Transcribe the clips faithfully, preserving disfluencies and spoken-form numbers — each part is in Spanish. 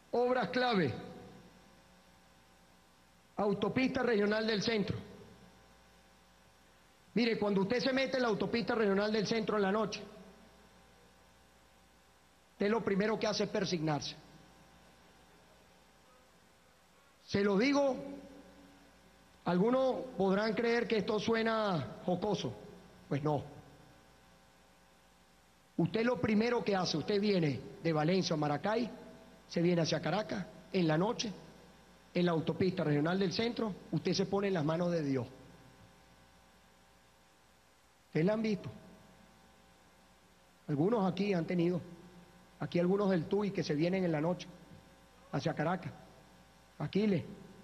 Obras clave. Autopista regional del centro. Mire, cuando usted se mete en la autopista regional del centro en la noche, usted lo primero que hace es persignarse. Se lo digo, algunos podrán creer que esto suena jocoso. Pues no. Usted lo primero que hace, usted viene de Valencia o Maracay, se viene hacia Caracas, en la noche, en la autopista regional del centro, usted se pone en las manos de Dios. Ustedes la han visto. Algunos aquí han tenido. Aquí algunos del Tuy que se vienen en la noche hacia Caracas. Aquiles.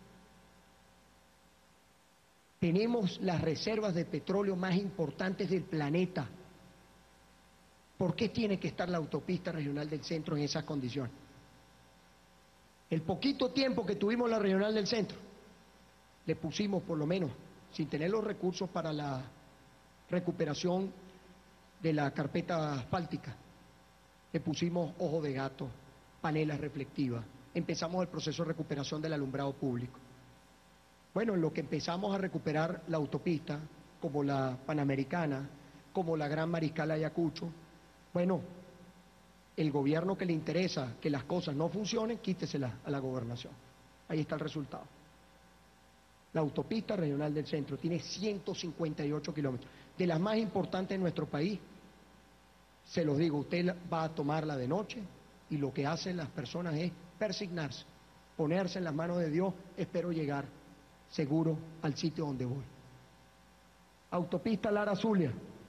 Tenemos las reservas de petróleo más importantes del planeta. ¿Por qué tiene que estar la autopista regional del centro en esas condiciones? El poquito tiempo que tuvimos la regional del centro, le pusimos por lo menos, sin tener los recursos para la recuperación de la carpeta asfáltica, le pusimos ojo de gato, panelas reflectivas, empezamos el proceso de recuperación del alumbrado público. Bueno, en lo que empezamos a recuperar la autopista, como la Panamericana, como la Gran Mariscal Ayacucho, bueno, el gobierno que le interesa que las cosas no funcionen, quíteselas a la gobernación. Ahí está el resultado. La autopista regional del centro tiene ciento cincuenta y ocho kilómetros, de las más importantes de nuestro país. Se los digo, usted va a tomarla de noche y lo que hacen las personas es persignarse, ponerse en las manos de Dios, espero llegar seguro al sitio donde voy. Autopista Lara Zulia.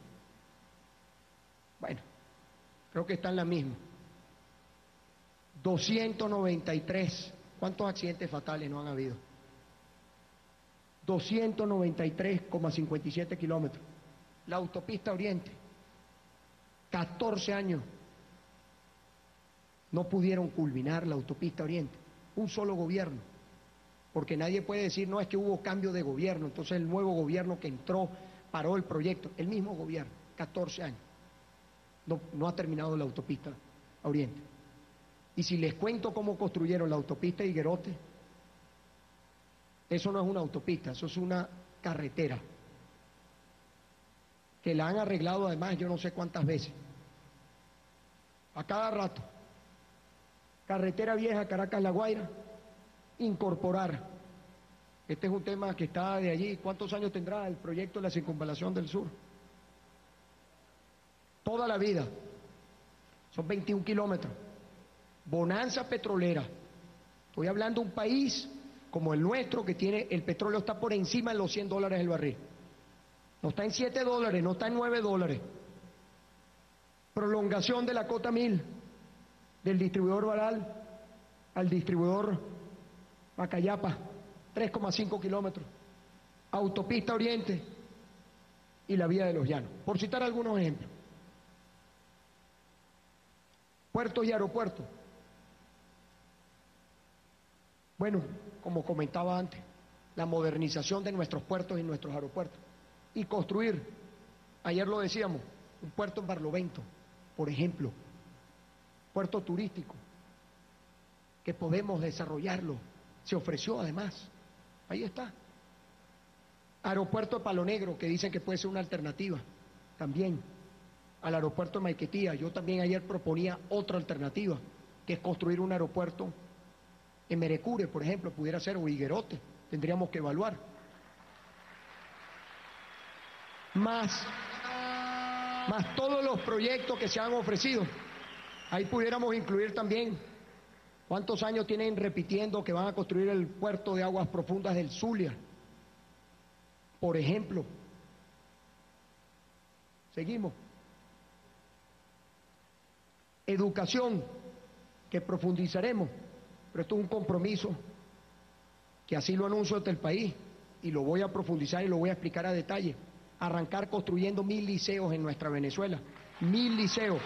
Bueno, creo que está en la misma. doscientos noventa y tres. ¿Cuántos accidentes fatales no han habido? doscientos noventa y tres coma cincuenta y siete kilómetros. La autopista Oriente. catorce años. No pudieron culminar la autopista Oriente. Un solo gobierno. Porque nadie puede decir, no, es que hubo cambio de gobierno, entonces el nuevo gobierno que entró paró el proyecto. El mismo gobierno, catorce años. No, no ha terminado la autopista Oriente. Y si les cuento cómo construyeron la autopista Higuerote, eso no es una autopista, eso es una carretera, que la han arreglado además yo no sé cuántas veces, a cada rato. Carretera vieja Caracas-La Guaira, incorporar. Este es un tema que está de allí. ¿Cuántos años tendrá el proyecto de la circunvalación del sur? Toda la vida. Son veintiún kilómetros. Bonanza petrolera. Estoy hablando de un país como el nuestro que tiene, el petróleo está por encima de los cien dólares el barril. No está en siete dólares, no está en nueve dólares. Prolongación de la cota mil, del distribuidor Baral al distribuidor Macayapa, tres coma cinco kilómetros. Autopista Oriente y la vía de los Llanos, por citar algunos ejemplos. Puertos y aeropuertos. Bueno, como comentaba antes, la modernización de nuestros puertos y nuestros aeropuertos. Y construir, ayer lo decíamos, un puerto en Barlovento, por ejemplo, puerto turístico, que podemos desarrollarlo. Se ofreció además, ahí está. Aeropuerto de Palo Negro, que dicen que puede ser una alternativa, también. Al aeropuerto de Maiquetía, yo también ayer proponía otra alternativa, que es construir un aeropuerto en Merecure, por ejemplo, pudiera ser, o Higuerote, tendríamos que evaluar. Más, más todos los proyectos que se han ofrecido. Ahí pudiéramos incluir también cuántos años tienen repitiendo que van a construir el puerto de aguas profundas del Zulia, por ejemplo. Seguimos. Educación, que profundizaremos, pero esto es un compromiso que así lo anuncio ante el país y lo voy a profundizar y lo voy a explicar a detalle. Arrancar construyendo mil liceos en nuestra Venezuela, mil liceos.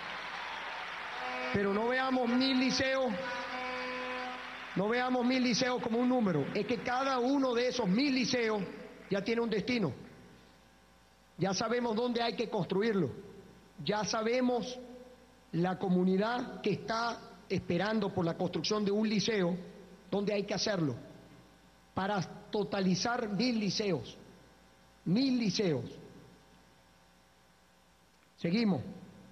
Pero no veamos mil liceos, no veamos mil liceos como un número, es que cada uno de esos mil liceos ya tiene un destino. Ya sabemos dónde hay que construirlo, ya sabemos la comunidad que está esperando por la construcción de un liceo, donde hay que hacerlo, para totalizar mil liceos, mil liceos. Seguimos.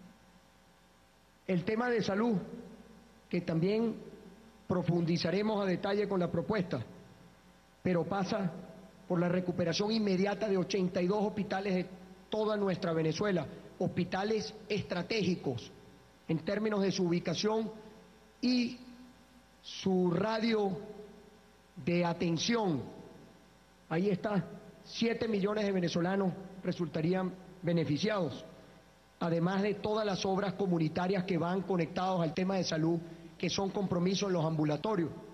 El tema de salud, que también profundizaremos a detalle con la propuesta, pero pasa por la recuperación inmediata de ochenta y dos hospitales de toda nuestra Venezuela, hospitales estratégicos en términos de su ubicación y su radio de atención. Ahí está, siete millones de venezolanos resultarían beneficiados, además de todas las obras comunitarias que van conectados al tema de salud, que son compromisos en los ambulatorios.